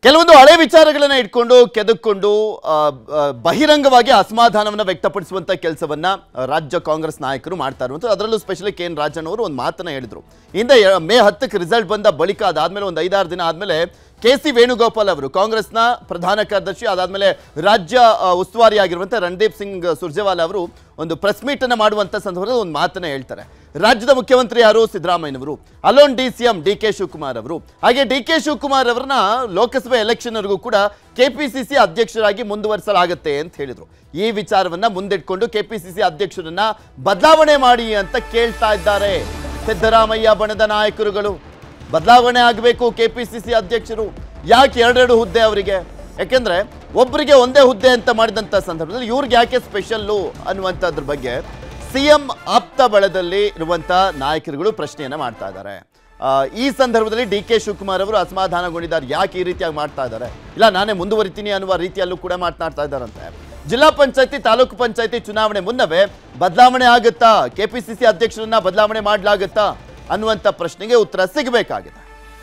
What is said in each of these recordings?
ಕೆಲವೊಂದು ಹಳೆ ವಿಚಾರಗಳನ್ನು ಇಟ್ಕೊಂಡು ಕೆದಕೊಂಡು ಬಹಿರಂಗವಾಗಿ ಅಸಮಾಧಾನವನ್ನು ವ್ಯಕ್ತಪಡಿಸುವಂತ ಕೆಲಸವನ್ನ ರಾಜ್ಯ ಕಾಂಗ್ರೆಸ್ ನಾಯಕರು ಮಾಡ್ತಾ ಇರುವಂತದ್ದು. ಅದರಲ್ಲೂ ಸ್ಪೆಷಲಿ ಕೆ ಎನ್ ರಾಜಣ್ಣ ಅವರು ಒಂದು ಮಾತನ್ನ ಹೇಳಿದ್ರು. ಇಂದ ಮೇ 10ಕ್ಕೆ ರಿಸಲ್ಟ್ ಬಂದ ಬಳಿಕ ಅದಾದ್ಮೇಲೆ ಒಂದು 5-6 ದಿನ ಆದ್ಮೇಲೆ ಕೆ.ಸಿ. ವೇಣುಗೋಪಾಲ್ ಅವರು ಕಾಂಗ್ರೆಸ್ನ ಪ್ರಧಾನ ಕಾರ್ಯದರ್ಶಿ ಅದಾದ್ಮೇಲೆ ರಾಜ್ಯ ಉಸ್ತುವಾರಿಯಾಗಿರುವಂತ ರಣದೀಪ್ ಸಿಂಗ್ ಸುರ್ಜೇವಾಲಾ ಅವರು ಒಂದು ಪ್ರೆಸ್ ಮೀಟ್ ಅನ್ನು ಮಾಡುವಂತ ಸಂದರ್ಭದಲ್ಲಿ ಒಂದು ಮಾತನ್ನ ಹೇಳ್ತಾರೆ. ರಾಜ್ಯದ ಮುಖ್ಯಮಂತ್ರಿ ಯಾರು? ಸಿದ್ದರಾಮಯ್ಯನವರು. ಅಲೋನ್ ಡಿ.ಸಿ.ಎಂ ಡಿ.ಕೆ. ಶಿವಕುಮಾರ್ ಅವರು. ಹಾಗೆ ಡಿ.ಕೆ. ಶಿವಕುಮಾರ್ ಅವರನ್ನ ಲೋಕಸಭೆ ಎಲೆಕ್ಷನ್ವರೆಗೂ ಕೂಡ ಕೆಪಿಸಿಸಿ ಅಧ್ಯಕ್ಷರಾಗಿ ಮುಂದುವರಿಸಲಾಗುತ್ತೆ ಅಂತ ಹೇಳಿದ್ರು. ಈ ವಿಚಾರವನ್ನ ಮುಂದಿಟ್ಕೊಂಡು ಕೆಪಿಸಿಸಿ ಅಧ್ಯಕ್ಷರನ್ನ ಬದಲಾವಣೆ ಮಾಡಿ ಅಂತ ಕೇಳ್ತಾ ಇದ್ದಾರೆ ಸಿದ್ದರಾಮಯ್ಯ ಬಣದ ನಾಯಕರುಗಳು. ಬದಲಾವಣೆ ಆಗಬೇಕು ಕೆಪಿಸಿಸಿ ಅಧ್ಯಕ್ಷರು. ಯಾಕೆ ಎರಡೆರಡು ಹುದ್ದೆ ಅವರಿಗೆ? ಯಾಕೆಂದ್ರೆ ಒಬ್ಬರಿಗೆ ಒಂದೇ ಹುದ್ದೆ ಅಂತ ಮಾಡಿದಂತ ಸಂದರ್ಭದಲ್ಲಿ ಇವ್ರಿಗೆ ಯಾಕೆ ಸ್ಪೆಷಲ್ಲು ಅನ್ನುವಂಥದ್ರ ಬಗ್ಗೆ ಸಿಎಂ ಆಪ್ತ ಬಲದಲ್ಲಿ ಇರುವಂತ ನಾಯಕರುಗಳು ಪ್ರಶ್ನೆಯನ್ನ ಮಾಡ್ತಾ ಇದ್ದಾರೆ. ಈ ಸಂದರ್ಭದಲ್ಲಿ ಡಿ.ಕೆ. ಶಿವಕುಮಾರ್ ಅವರು ಅಸಮಾಧಾನಗೊಂಡಿದ್ದಾರೆ. ಯಾಕೆ ಈ ರೀತಿಯಾಗಿ ಮಾಡ್ತಾ ಇದ್ದಾರೆ? ಇಲ್ಲ ನಾನೇ ಮುಂದುವರಿತೀನಿ ಅನ್ನುವ ರೀತಿಯಲ್ಲೂ ಕೂಡ ಮಾತನಾಡ್ತಾ ಇದ್ದಾರಂತೆ. ಜಿಲ್ಲಾ ಪಂಚಾಯತಿ ತಾಲೂಕು ಪಂಚಾಯತಿ ಚುನಾವಣೆ ಮುನ್ನವೇ ಬದಲಾವಣೆ ಆಗುತ್ತಾ? ಕೆಪಿಸಿಸಿ ಅಧ್ಯಕ್ಷರನ್ನ ಬದಲಾವಣೆ ಮಾಡಲಾಗುತ್ತಾ ಅನ್ನುವಂಥ ಪ್ರಶ್ನೆಗೆ ಉತ್ತರ ಸಿಗಬೇಕಾಗಿದೆ.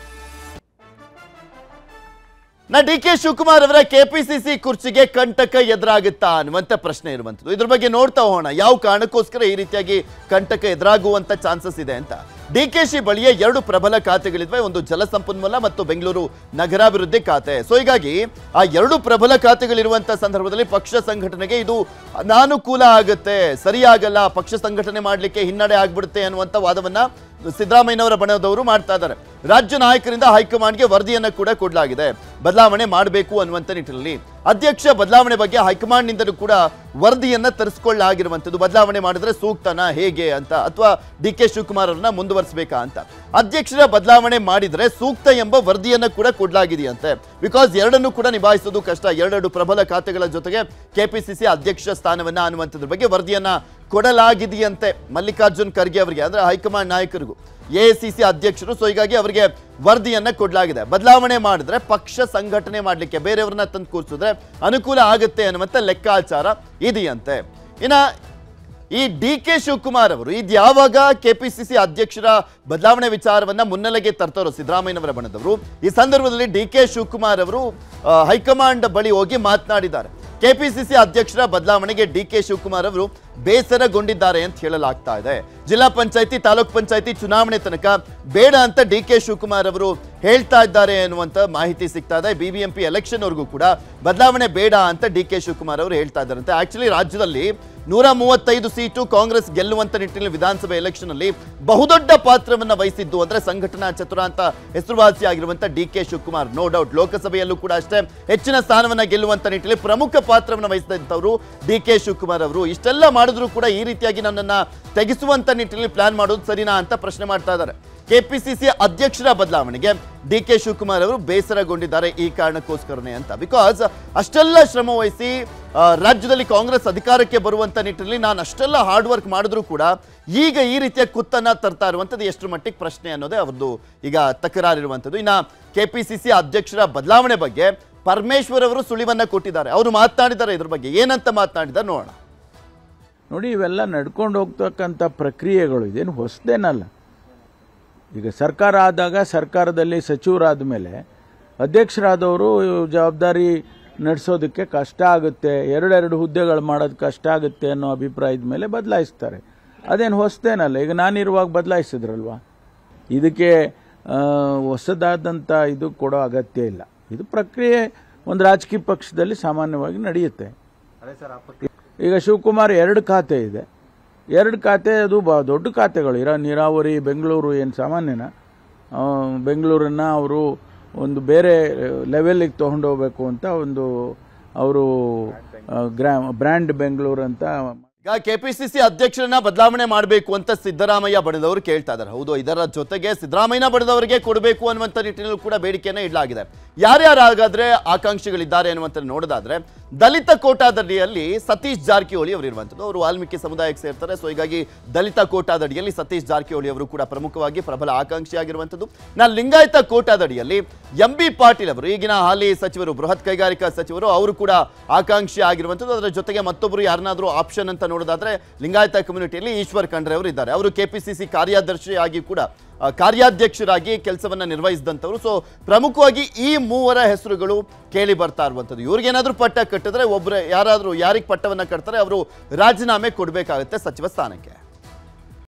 ಡಿ.ಕೆ. ಶಿವಕುಮಾರ್ ಅವರ ಕೆಪಿಸಿಸಿ ಕುರ್ಚಿಗೆ ಕಂಟಕ ಎದುರಾಗುತ್ತಾ ಅನ್ನುವಂಥ ಪ್ರಶ್ನೆ ಇರುವಂಥದ್ದು. ಇದ್ರ ಬಗ್ಗೆ ನೋಡ್ತಾ ಹೋಗೋಣ ಯಾವ ಕಾರಣಕ್ಕೋಸ್ಕರ ಈ ರೀತಿಯಾಗಿ ಕಂಟಕ ಎದುರಾಗುವಂತ ಚಾನ್ಸಸ್ ಇದೆ ಅಂತ. ಡಿ.ಕೆ.ಶಿ ಬಳಿಯೇ 2 ಪ್ರಬಲ ಖಾತೆಗಳಿದ್ವೆ. ಒಂದು ಜಲಸಂಪನ್ಮೂಲ ಮತ್ತು ಬೆಂಗಳೂರು ನಗರಾಭಿವೃದ್ಧಿ ಖಾತೆ. ಸೊ ಹೀಗಾಗಿ ಆ 2 ಪ್ರಬಲ ಖಾತೆಗಳಿರುವಂತ ಸಂದರ್ಭದಲ್ಲಿ ಪಕ್ಷ ಸಂಘಟನೆಗೆ ಇದು ಅನಾನುಕೂಲ ಆಗುತ್ತೆ, ಸರಿಯಾಗಲ್ಲ, ಪಕ್ಷ ಸಂಘಟನೆ ಮಾಡಲಿಕ್ಕೆ ಹಿನ್ನಡೆ ಆಗ್ಬಿಡುತ್ತೆ ಅನ್ನುವಂಥ ವಾದವನ್ನ ಸಿದ್ದರಾಮಯ್ಯನವರ ಬಣದವರು ಮಾಡ್ತಾ ಇದ್ದಾರೆ. ರಾಜ್ಯ ನಾಯಕರಿಂದ ಹೈಕಮಾಂಡ್ಗೆ ವರದಿಯನ್ನ ಕೂಡ ಕೊಡಲಾಗಿದೆ. ಬದಲಾವಣೆ ಮಾಡಬೇಕು ಅನ್ನುವಂಥ ನಿಟ್ಟಿನಲ್ಲಿ ಅಧ್ಯಕ್ಷ ಬದಲಾವಣೆ ಬಗ್ಗೆ ಹೈಕಮಾಂಡ್ನಿಂದಲೂ ಕೂಡ ವರದಿಯನ್ನ ತರಿಸಿಕೊಳ್ಳಲಾಗಿರುವಂಥದ್ದು. ಬದಲಾವಣೆ ಮಾಡಿದ್ರೆ ಸೂಕ್ತನಾ ಹೇಗೆ ಅಂತ, ಅಥವಾ ಡಿ.ಕೆ. ಶಿವಕುಮಾರ್ ಅವರನ್ನ ಮುಂದುವರಿಸಬೇಕಾ ಅಂತ. ಅಧ್ಯಕ್ಷರ ಬದಲಾವಣೆ ಮಾಡಿದ್ರೆ ಸೂಕ್ತ ಎಂಬ ವರದಿಯನ್ನ ಕೂಡ ಕೊಡಲಾಗಿದೆಯಂತೆ. ಬಿಕಾಸ್ ಎರಡನ್ನೂ ಕೂಡ ನಿಭಾಯಿಸೋದು ಕಷ್ಟ. 2 ಪ್ರಬಲ ಖಾತೆಗಳ ಜೊತೆಗೆ ಕೆಪಿಸಿಸಿ ಅಧ್ಯಕ್ಷ ಸ್ಥಾನವನ್ನ ಅನ್ನುವಂಥದ್ರ ಬಗ್ಗೆ ವರದಿಯನ್ನ ಕೊಡಲಾಗಿದೆಯಂತೆ ಮಲ್ಲಿಕಾರ್ಜುನ್ ಖರ್ಗೆ ಅವರಿಗೆ, ಅಂದ್ರೆ ಹೈಕಮಾಂಡ್ ನಾಯಕರಿಗೂ, ಎಐಸಿಸಿ ಅಧ್ಯಕ್ಷರು. ಸೊ ಹೀಗಾಗಿ ಅವರಿಗೆ ವರದಿಯನ್ನ ಕೊಡಲಾಗಿದೆ. ಬದಲಾವಣೆ ಮಾಡಿದ್ರೆ ಪಕ್ಷ ಸಂಘಟನೆ ಮಾಡಲಿಕ್ಕೆ ಬೇರೆಯವ್ರನ್ನ ತಂದು ಕೂರಿಸಿದ್ರೆ ಅನುಕೂಲ ಆಗುತ್ತೆ ಅನ್ನುವಂಥ ಲೆಕ್ಕಾಚಾರ ಇದೆಯಂತೆ. ಇನ್ನ ಈ ಡಿ.ಕೆ. ಶಿವಕುಮಾರ್ ಅವರು ಇದು ಯಾವಾಗ ಕೆಪಿಸಿಸಿ ಅಧ್ಯಕ್ಷರ ಬದಲಾವಣೆ ವಿಚಾರವನ್ನ ಮುನ್ನೆಲೆಗೆ ತರ್ತಾರೋ ಸಿದ್ದರಾಮಯ್ಯನವರ ಬಣದವರು, ಈ ಸಂದರ್ಭದಲ್ಲಿ ಡಿ.ಕೆ. ಶಿವಕುಮಾರ್ ಅವರು ಹೈಕಮಾಂಡ್ ಬಳಿ ಹೋಗಿ ಮಾತನಾಡಿದ್ದಾರೆ. ಕೆಪಿಸಿಸಿ ಅಧ್ಯಕ್ಷರ ಬದಲಾವಣೆಗೆ ಡಿ.ಕೆ. ಶಿವಕುಮಾರ್ ಅವರು ಬೇಸರಗೊಂಡಿದ್ದಾರೆ ಅಂತ ಹೇಳಲಾಗ್ತಾ ಇದೆ. ಜಿಲ್ಲಾ ಪಂಚಾಯತಿ ತಾಲೂಕ್ ಪಂಚಾಯತಿ ಚುನಾವಣೆ ತನಕ ಬೇಡ ಅಂತ ಡಿ.ಕೆ. ಶಿವಕುಮಾರ್ ಅವರು ಹೇಳ್ತಾ ಇದ್ದಾರೆ ಅನ್ನುವಂಥ ಮಾಹಿತಿ ಸಿಗ್ತಾ ಇದೆ. ಬಿಬಿಎಂಪಿ ಎಲೆಕ್ಷನ್ ವರೆಗೂ ಕೂಡ ಬದಲಾವಣೆ ಬೇಡ ಅಂತ ಡಿ.ಕೆ. ಶಿವಕುಮಾರ್ ಅವರು ಹೇಳ್ತಾ ಇದ್ದಾರಂತೆ. ಆಕ್ಚುಲಿ ರಾಜ್ಯದಲ್ಲಿ 135 ಸೀಟು ಕಾಂಗ್ರೆಸ್ ಗೆಲ್ಲುವಂತ ನಿಟ್ಟಿನಲ್ಲಿ ವಿಧಾನಸಭೆ ಎಲೆಕ್ಷನ್ ಅಲ್ಲಿ ಬಹುದೊಡ್ಡ ಪಾತ್ರವನ್ನು ವಹಿಸಿದ್ದು ಅಂದ್ರೆ ಸಂಘಟನಾ ಚತುರ ಅಂತ ಹೆಸರುವಾಸಿಯಾಗಿರುವಂತ ಡಿ.ಕೆ. ಶಿವಕುಮಾರ್. ನೋ ಡೌಟ್ ಲೋಕಸಭೆಯಲ್ಲೂ ಕೂಡ ಅಷ್ಟೇ ಹೆಚ್ಚಿನ ಸ್ಥಾನವನ್ನ ಗೆಲ್ಲುವಂತ ನಿಟ್ಟಿನಲ್ಲಿ ಪ್ರಮುಖ ಪಾತ್ರವನ್ನು ವಹಿಸಿದಂತವರು ಡಿ.ಕೆ. ಶಿವಕುಮಾರ್ ಅವರು. ಇಷ್ಟೆಲ್ಲ ಮಾಡಿದ್ರು ಕೂಡ ಈ ರೀತಿಯಾಗಿ ನನ್ನನ್ನ ತೆಗೆಸುವಂತ ನಿಟ್ಟಿನಲ್ಲಿ ಪ್ಲಾನ್ ಮಾಡೋದು ಸರಿನಾ ಅಂತ ಪ್ರಶ್ನೆ ಮಾಡ್ತಾ ಇದ್ದಾರೆ. ಕೆಪಿಸಿಸಿ ಅಧ್ಯಕ್ಷರ ಬದಲಾವಣೆಗೆ ಡಿ.ಕೆ. ಶಿವಕುಮಾರ್ ಅವರು ಬೇಸರಗೊಂಡಿದ್ದಾರೆ ಈ ಕಾರಣಕ್ಕೋಸ್ಕರನೇ ಅಂತ. ಬಿಕಾಸ್ ಅಷ್ಟೆಲ್ಲ ಶ್ರಮ ವಹಿಸಿ ರಾಜ್ಯದಲ್ಲಿ ಕಾಂಗ್ರೆಸ್ ಅಧಿಕಾರಕ್ಕೆ ಬರುವಂತ ನಿಟ್ಟಿನಲ್ಲಿ ನಾನು ಅಷ್ಟೆಲ್ಲ ಹಾರ್ಡ್ ವರ್ಕ್ ಮಾಡಿದ್ರು ಕೂಡ ಈಗ ಈ ರೀತಿಯ ಕುತ್ತನ್ನ ತರ್ತಾ ಇರುವಂಥದ್ದು ಎಷ್ಟು ಮಟ್ಟಿಗೆ ಪ್ರಶ್ನೆ ಅನ್ನೋದೇ ಅವ್ರದ್ದು ಈಗ ತಕರಾರಿರುವಂಥದ್ದು. ಇನ್ನ ಕೆಪಿಸಿಸಿ ಅಧ್ಯಕ್ಷರ ಬದಲಾವಣೆ ಬಗ್ಗೆ ಪರಮೇಶ್ವರ್ ಅವರು ಸುಳಿವನ್ನ ಕೊಟ್ಟಿದ್ದಾರೆ. ಅವರು ಮಾತನಾಡಿದ್ದಾರೆ. ಇದ್ರ ಬಗ್ಗೆ ಏನಂತ ಮಾತನಾಡಿದ್ದಾರೆ ನೋಡೋಣ. ನೋಡಿ, ಇವೆಲ್ಲ ನಡ್ಕೊಂಡು ಹೋಗ್ತಕ್ಕಂಥ ಪ್ರಕ್ರಿಯೆಗಳು ಇದೇನು ಹೊಸದೇನಲ್ಲ. ಈಗ ಸರ್ಕಾರ ಆದಾಗ ಸರ್ಕಾರದಲ್ಲಿ ಸಚಿವರಾದ ಮೇಲೆ ಅಧ್ಯಕ್ಷರಾದವರು ಜವಾಬ್ದಾರಿ ನಡೆಸೋದಕ್ಕೆ ಕಷ್ಟ ಆಗುತ್ತೆ, 2 ಹುದ್ದೆಗಳು ಮಾಡೋದು ಕಷ್ಟ ಆಗುತ್ತೆ ಅನ್ನೋ ಅಭಿಪ್ರಾಯದ ಮೇಲೆ ಬದಲಾಯಿಸ್ತಾರೆ. ಅದೇನು ಹೊಸದೇನಲ್ಲ. ಈಗ ನಾನಿರುವಾಗ ಬದಲಾಯಿಸಿದ್ರಲ್ವಾ. ಇದಕ್ಕೆ ಹೊಸದಾದಂಥ ಇದು ಕೊಡೋ ಅಗತ್ಯ ಇಲ್ಲ. ಇದು ಪ್ರಕ್ರಿಯೆ ಒಂದು ರಾಜಕೀಯ ಪಕ್ಷದಲ್ಲಿ ಸಾಮಾನ್ಯವಾಗಿ ನಡೆಯುತ್ತೆ. ಈಗ ಶಿವಕುಮಾರ್ 2 ಖಾತೆ ಇದೆ. 2 ಖಾತೆ ಅದು ದೊಡ್ಡ ಖಾತೆಗಳು. ನೀರಾವರಿ, ಬೆಂಗಳೂರು ಏನು ಸಾಮಾನ್ಯನ? ಬೆಂಗಳೂರನ್ನ ಅವರು ಒಂದು ಬೇರೆ ಲೆವೆಲ್ಗೆ ತೊಗೊಂಡೋಗ್ಬೇಕು ಅಂತ ಒಂದು ಅವರು ಬ್ರ್ಯಾಂಡ್ ಬೆಂಗಳೂರು ಅಂತ. ಈಗ ಕೆಪಿಸಿಸಿ ಅಧ್ಯಕ್ಷರನ್ನ ಬದಲಾವಣೆ ಮಾಡಬೇಕು ಅಂತ ಸಿದ್ದರಾಮಯ್ಯ ಬಣದವರು ಕೇಳ್ತಾ ಇದ್ದಾರೆ. ಹೌದು, ಇದರ ಜೊತೆಗೆ ಸಿದ್ದರಾಮಯ್ಯ ಬಣದವರಿಗೆ ಕೊಡಬೇಕು ಅನ್ನುವಂಥ ನಿಟ್ಟಿನಲ್ಲೂ ಕೂಡ ಬೇಡಿಕೆಯನ್ನು ಇಡಲಾಗಿದೆ. ಯಾರ್ಯಾರಾಗಾದ್ರೆ ಆಕಾಂಕ್ಷಿಗಳಿದ್ದಾರೆ ಅನ್ನುವಂಥ ನೋಡೋದಾದ್ರೆ ದಲಿತ ಕೋಟಾದಡಿಯಲ್ಲಿ ಸತೀಶ್ ಜಾರಕಿಹೊಳಿ ಅವರು ಇರುವಂಥದ್ದು. ಅವರು ವಾಲ್ಮೀಕಿ ಸಮುದಾಯಕ್ಕೆ ಸೇರ್ತಾರೆ. ಸೊ ಹೀಗಾಗಿ ದಲಿತ ಕೋಟಾದಡಿಯಲ್ಲಿ ಸತೀಶ್ ಜಾರಕಿಹೊಳಿ ಅವರು ಕೂಡ ಪ್ರಮುಖವಾಗಿ ಪ್ರಬಲ ಆಕಾಂಕ್ಷಿಯಾಗಿರುವಂಥದ್ದು. ಲಿಂಗಾಯತ ಕೋಟಾದಡಿಯಲ್ಲಿ ಎಂ.ಬಿ. ಪಾಟೀಲ್ ಅವರು, ಈಗಿನ ಹಾಲಿ ಸಚಿವರು, ಬೃಹತ್ ಕೈಗಾರಿಕಾ ಸಚಿವರು, ಅವರು ಕೂಡ ಆಕಾಂಕ್ಷಿ ಆಗಿರುವಂಥದ್ದು. ಅದರ ಜೊತೆಗೆ ಮತ್ತೊಬ್ಬರು ಯಾರನ್ನಾದ್ರೂ ಆಪ್ಷನ್ ಅಂತ ನೋಡೋದಾದ್ರೆ ಲಿಂಗಾಯತ ಕಮ್ಯುನಿಟಿಯಲ್ಲಿ ಈಶ್ವರ್ ಖಂಡ್ರೆ ಅವರು ಇದ್ದಾರೆ. ಅವರು ಕೆಪಿಸಿಸಿ ಕಾರ್ಯದರ್ಶಿಯಾಗಿ ಕೂಡ ಕಾರ್ಯಾಧ್ಯಕ್ಷರಾಗಿ ಕೆಲಸವನ್ನ ನಿರ್ವಹಿಸಿದಂಥವ್ರು. ಸೊ ಪ್ರಮುಖವಾಗಿ ಈ ಮೂವರ ಹೆಸರುಗಳು ಕೇಳಿ ಬರ್ತಾ ಇರುವಂಥದ್ದು. ಇವ್ರಿಗೇನಾದ್ರೂ ಪಟ್ಟ ಕಟ್ಟಿದ್ರೆ ಯಾರಿಗೆ ಪಟ್ಟವನ್ನ ಕಟ್ತಾರೆ ಅವರು ರಾಜೀನಾಮೆ ಕೊಡಬೇಕಾಗುತ್ತೆ ಸಚಿವ ಸ್ಥಾನಕ್ಕೆ.